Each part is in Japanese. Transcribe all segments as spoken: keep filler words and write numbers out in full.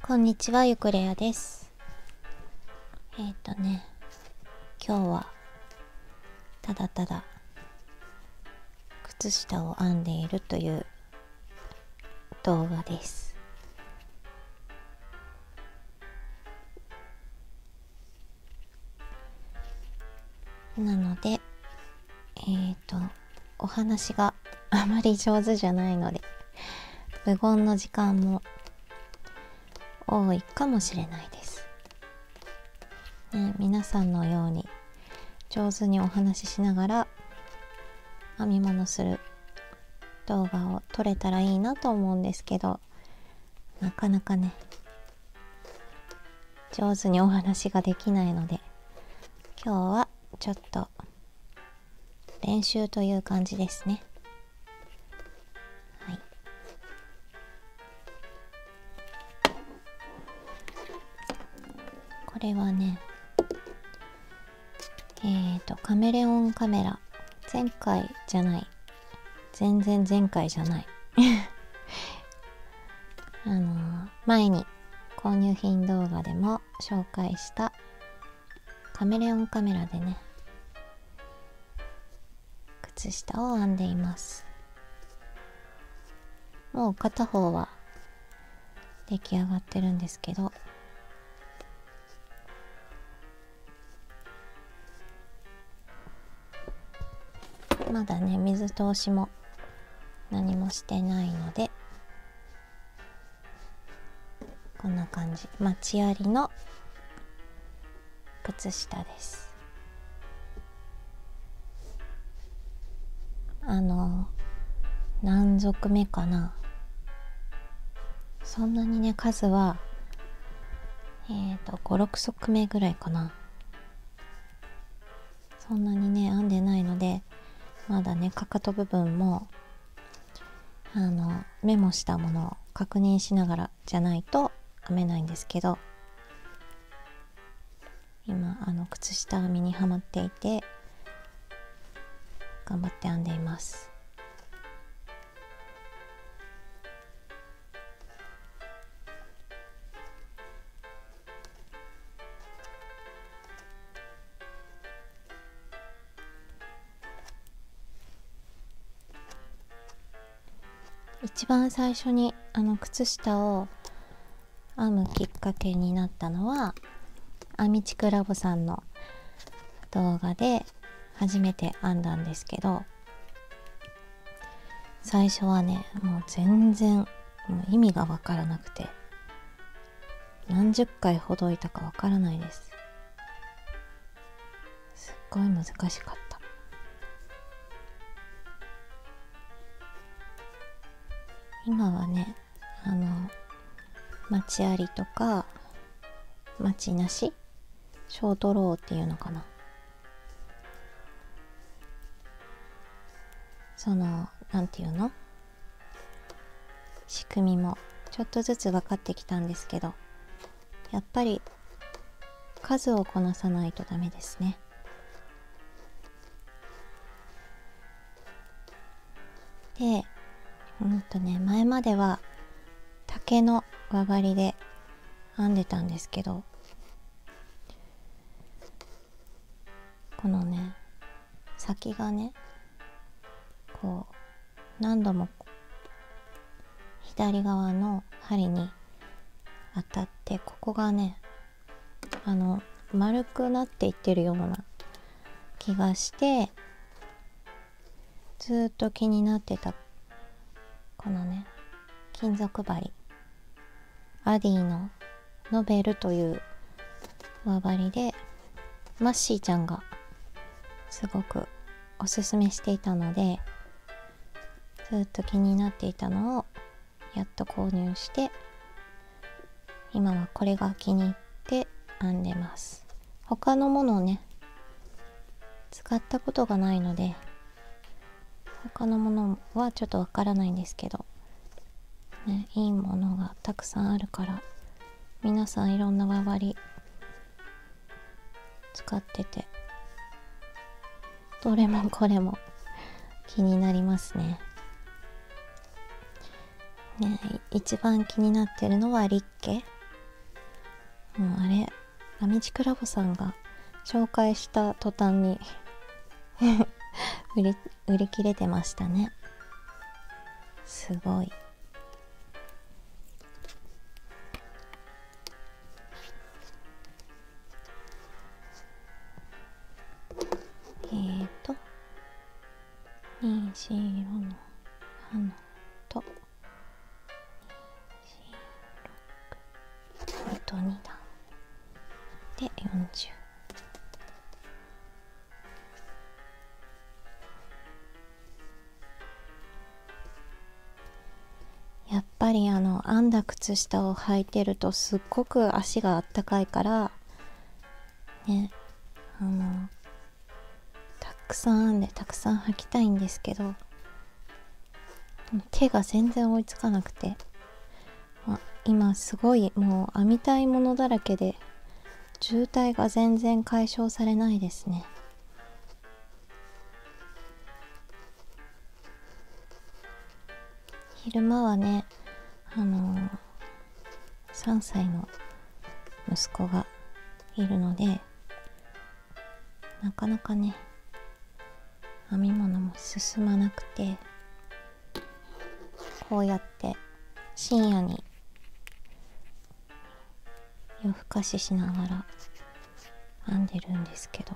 こんにちは、ゆくれやです。えっとね、今日はただただ靴下を編んでいるという動画です。なので、えっと、お話があまり上手じゃないので、無言の時間も多いかもしれないです。ね、皆さんのように上手にお話ししながら編み物する動画を撮れたらいいなと思うんですけど、なかなかね、上手にお話ができないので、今日はちょっと練習という感じですね。はい。これはね、えっと、カメレオンカメラ。前回じゃない。全然前回じゃない。あのー、前に購入品動画でも紹介したカメレオンカメラでね、靴下を編んでいます。もう片方は出来上がってるんですけど、まだね、水通しも何もしてないので、こんな感じ。マチありの靴下です。あの何足目かな、そんなにね、数はえっとご、ろく足目ぐらいかな。そんなにね編んでないので、まだね、かかと部分もあのメモしたものを確認しながらじゃないと編めないんですけど、今あの靴下編みにはまっていて頑張って編んでいます。一番最初にあの靴下を編むきっかけになったのは、編みちくラボさんの動画で初めて編んだんですけど、最初はね、もう全然もう意味がわからなくて、何十回ほどいたかわからないです。すっごい難しかった。今はね、あのマチありとかマチなし、ショートローっていうのかな、そのなんていうの、仕組みもちょっとずつ分かってきたんですけど、やっぱり数をこなさないとダメですね。で、うんとね、前までは竹の輪針で編んでたんですけど、このね、先がね、こう何度も左側の針に当たって、ここがね、あの丸くなっていってるような気がして、ずっと気になってたこのね、金属針、アディのノベルという輪針で、マッシーちゃんがすごくおすすめしていたので、ずっと気になっていたのをやっと購入して、今はこれが気に入って編んでます。他のものをね、使ったことがないので、他のものはちょっとわからないんですけど、ね、いいものがたくさんあるから、皆さんいろんな輪針使ってて、どれもこれも気になりますね。ね、一番気になってるのはリッケ。 もうあれラミチクラボさんが紹介した途端に売り売り切れてましたね。すごい。えーと虹色の花とにとに段でよんじゅう。やっぱりあの編んだ靴下を履いてるとすっごく足があったかいからね、あのたくさん編んでたくさん履きたいんですけど、手が全然追いつかなくて、まあ、今すごいもう編みたいものだらけで渋滞が全然解消されないですね。昼間はね、あのー、さんさいの息子がいるのでなかなかね編み物も進まなくて、こうやって深夜に夜更かししながら編んでるんですけど、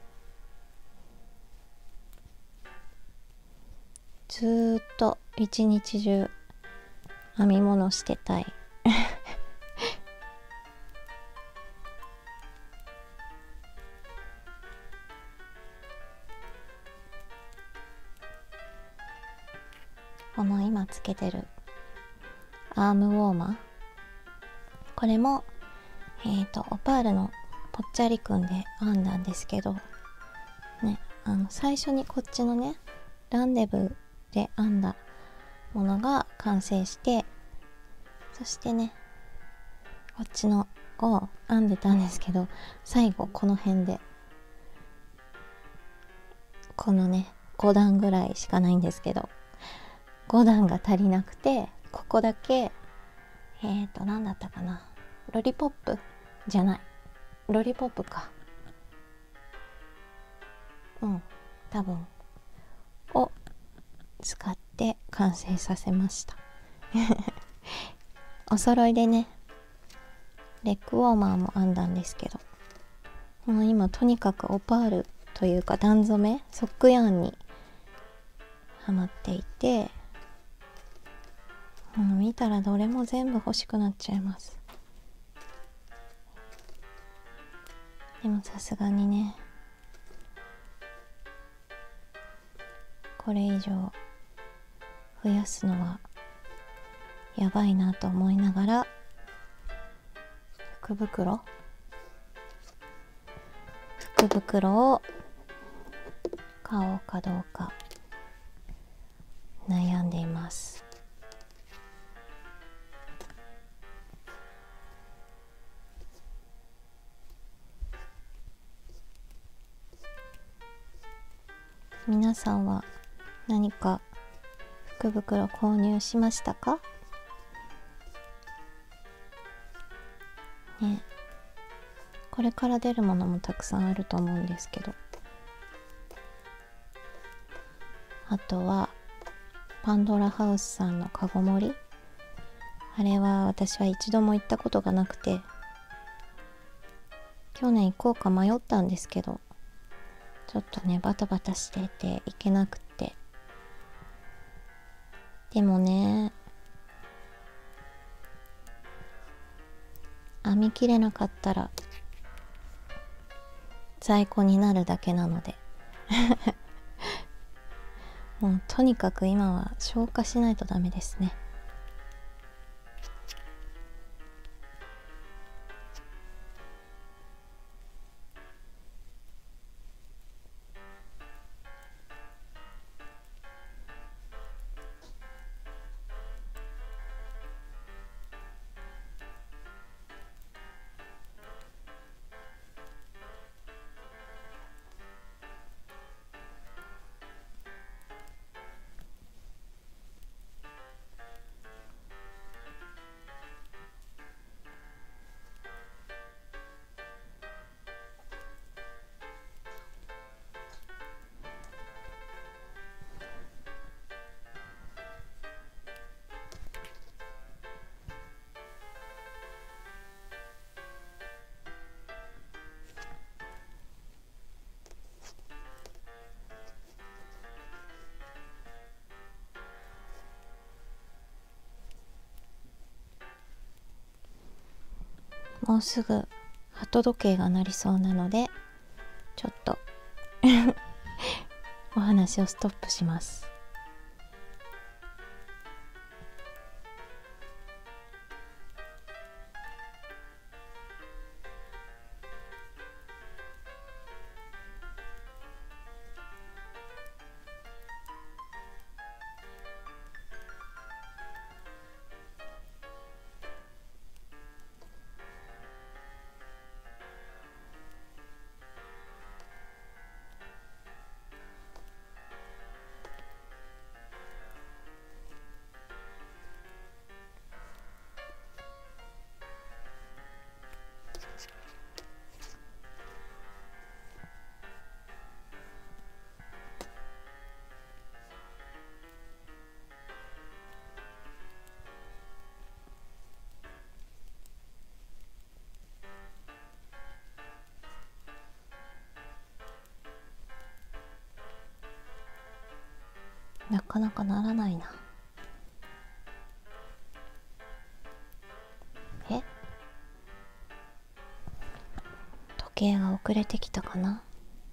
ずーっと一日中編み物してたいこの今つけてるアームウォーマー、これもえっとオパールのぽっちゃりくんで編んだんですけどね、あの最初にこっちのねランデブーで編んだものが完成して、そしてねこっちのを編んでたんですけど、最後この辺でこのねご段ぐらいしかないんですけど、ご段が足りなくて、ここだけえっと何だったかな、ロリポップじゃないロリポップかうん多分を使って完成させましたお揃いでねレッグウォーマーも編んだんですけど、もう今とにかくオパールというか段染めソックヤーンにハマっていて、もう見たらどれも全部欲しくなっちゃいます。でもさすがにねこれ以上増やすのはやばいなと思いながら、福袋福袋を買おうかどうか悩んでいます。皆さんは何か福袋購入しましたかね。これから出るものもたくさんあると思うんですけど、あとはパンドラハウスさんのカゴ盛り、あれは私は一度も行ったことがなくて、去年行こうか迷ったんですけど、ちょっとねバタバタしてて行けなくて、でもね編み切れなかったら在庫になるだけなのでもうとにかく今は消化しないとダメですね。 もうすぐ鳩時計が鳴りそうなのでちょっとお話をストップします。なかなかならないな。え、時計が遅れてきたかな。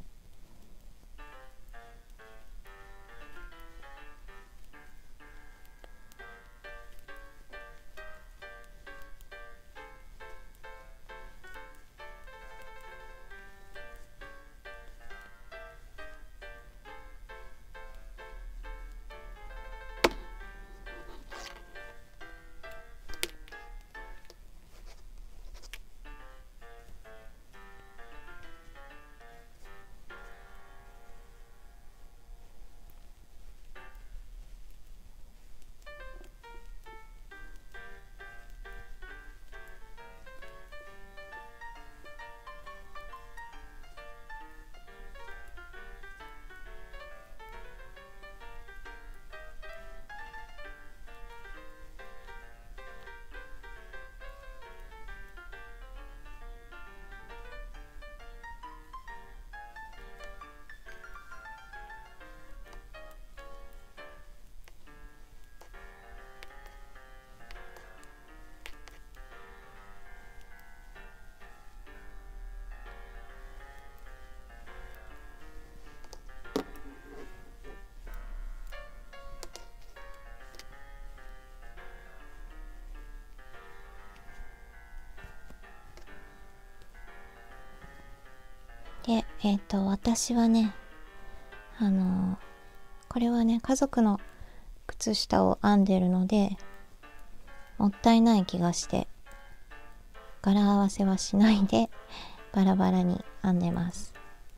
で、えっと、私はね、あのー、これはね、家族の靴下を編んでるので、もったいない気がして、柄合わせはしないで、バラバラに編んでます。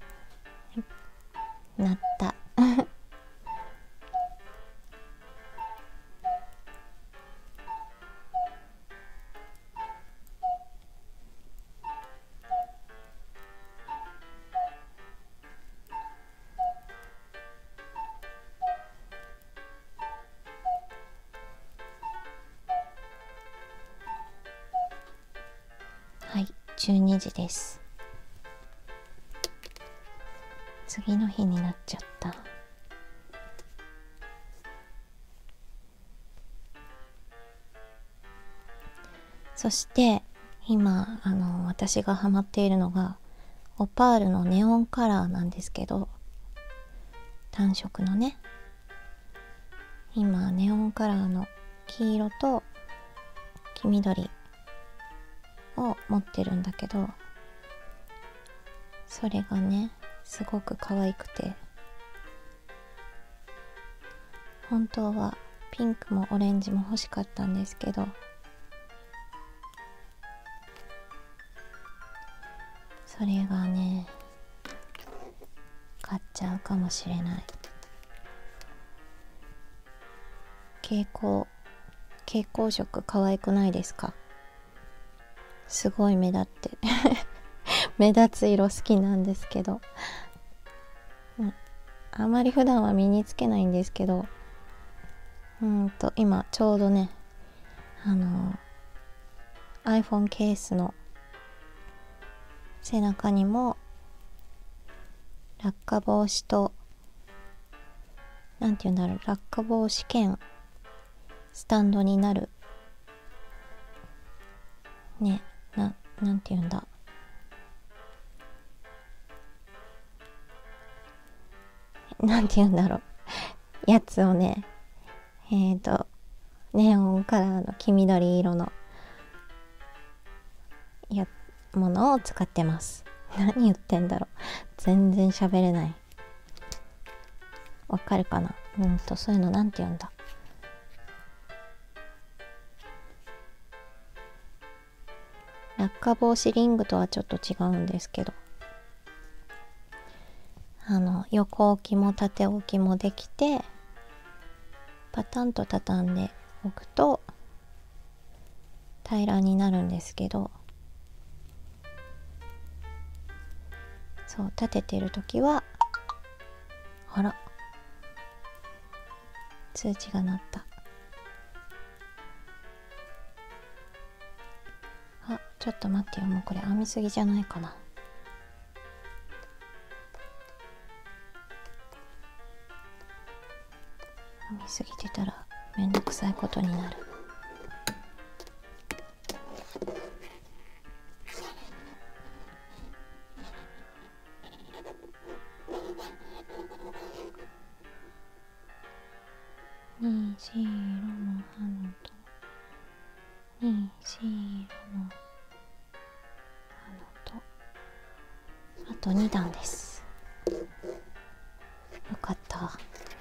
なった。はい、じゅうにじです。次の日になっちゃった。そして今あの私がハマっているのがオパールのネオンカラーなんですけど、単色のね、今ネオンカラーの黄色と黄緑を持ってるんだけど、それがねすごく可愛くて、本当はピンクもオレンジも欲しかったんですけど、それがね買っちゃうかもしれない。蛍光蛍光色可愛くないですか？すごい目立って目立つ色好きなんですけど、うん、あまり普段は身につけないんですけど、うんと今ちょうどね、あの iPhone ケースの背中にも落下防止と、なんていうんだろう、落下防止兼スタンドになるね、な、 なんて言うんだ、なんて言うんだろうやつをね、えっとネオンカラーの黄緑色のやものを使ってます。何言ってんだろう、全然喋れない。わかるかな。うんとそういうのなんて言うんだ、落下防止リングとはちょっと違うんですけど、あの横置きも縦置きもできて、パタンと畳んでおくと平らになるんですけど、そう立ててる時は、あら通知が鳴った。あ、ちょっと待ってよ、もうこれ編みすぎじゃないかな。編みすぎてたらめんどくさいことになる。虹色の花と虹色の花とあとにだんです。よかった。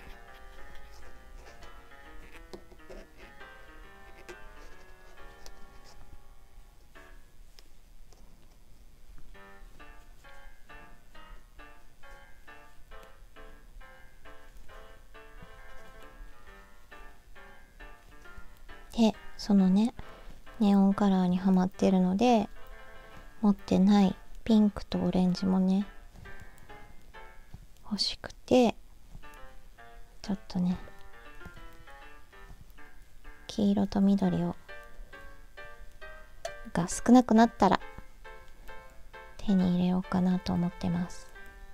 で、そのねネオンカラーにはまってるので、持ってないピンクとオレンジもね欲しくて、ちょっとね黄色と緑をが少なくなったら手に入れようかなと思ってます。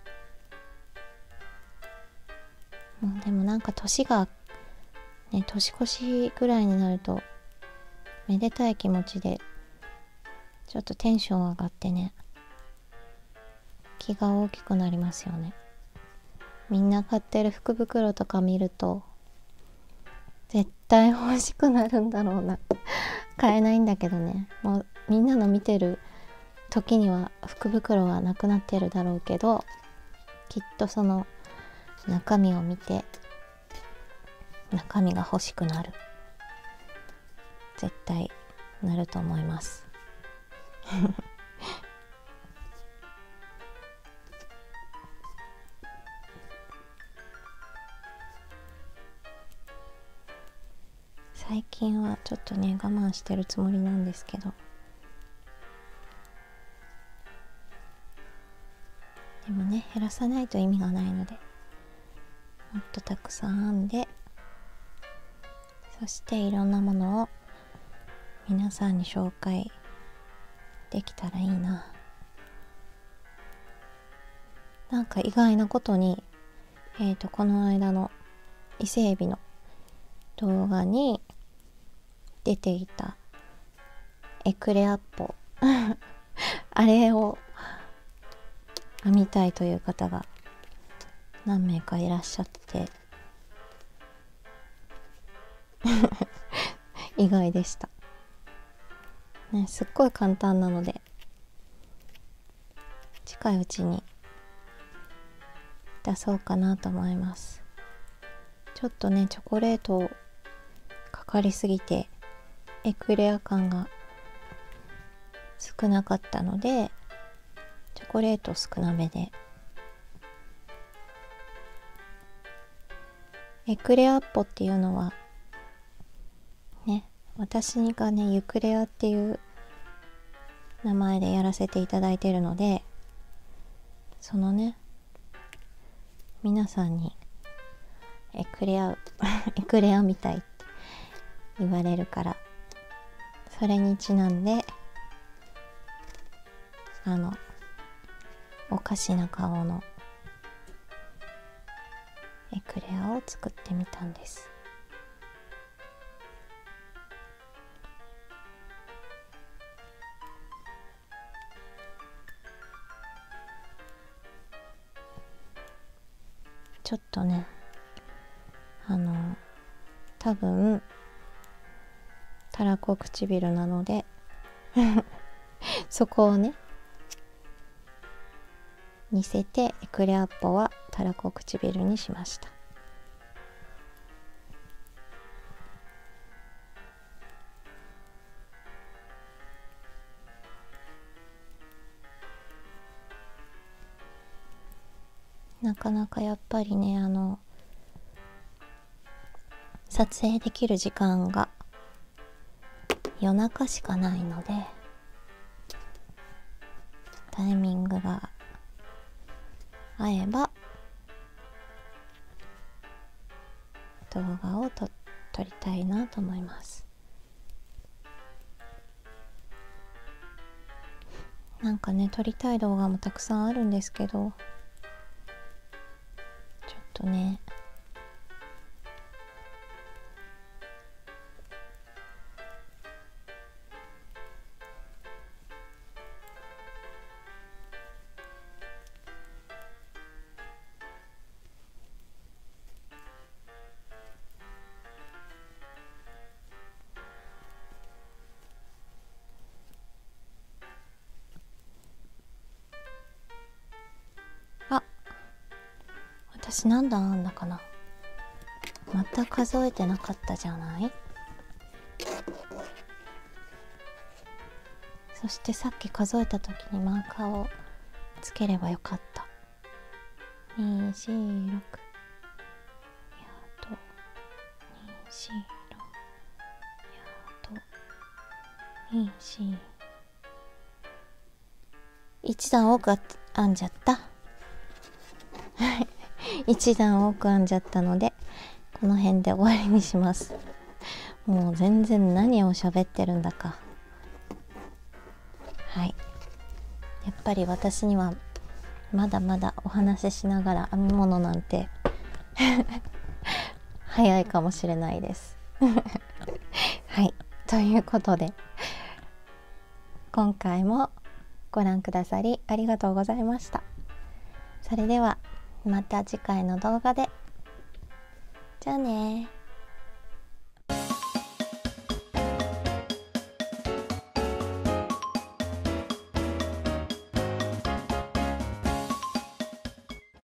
もうでもなんか年がね、年越しぐらいになるとめでたい気持ちでちょっとテンション上がってね、気が大きくなりますよね。みんな買ってる福袋とか見ると絶対欲しくなるんだろうな買えないんだけどね、もうみんなの見てる時には福袋はなくなってるだろうけど、きっとその中身を見て中身が欲しくなる、絶対なると思います最近はちょっとね我慢してるつもりなんですけど、でもね減らさないと意味がないので、もっとたくさん編んで、そしていろんなものを皆さんに紹介できたらいいな。なんか意外なことに、えーとこの間の伊勢エビの動画に出ていたエクレアッポあれを編みたいという方が何名かいらっしゃって意外でした、ね、すっごい簡単なので近いうちに出そうかなと思います。ちょっとねチョコレートかかりすぎてエクレア感が少なかったので、チョコレート少なめで、エクレアッポっていうのはね、私がねユクレアっていう名前でやらせていただいているので、そのね皆さんにエクレアエクレアみたいって言われるから、それにちなんであのおかしな顔のエクレアを作ってみたんです。 ちょっとねあの多分たらこ唇なのでそこをね似せてエクレアポはたらこ唇にしました。なかなかやっぱりねあの撮影できる時間が夜中しかないので、タイミングが合えば動画をと撮りたいなと思います。なんかね撮りたい動画もたくさんあるんですけど、ちょっとねあ、私何段あんだかな。また数えてなかったじゃない。そしてさっき数えた時にマーカーをつければよかった。に、よん、ろく、やっとに、よん、ろく、やっとに、よん、一段多く編んじゃった一段多く編んじゃったのでこの辺で終わりにします。もう全然何を喋ってるんだか。はい、やっぱり私にはまだまだお話ししながら編み物なんて早いかもしれないですはい、ということで今回もご覧くださりありがとうございました。それではまた次回の動画で。じゃあね。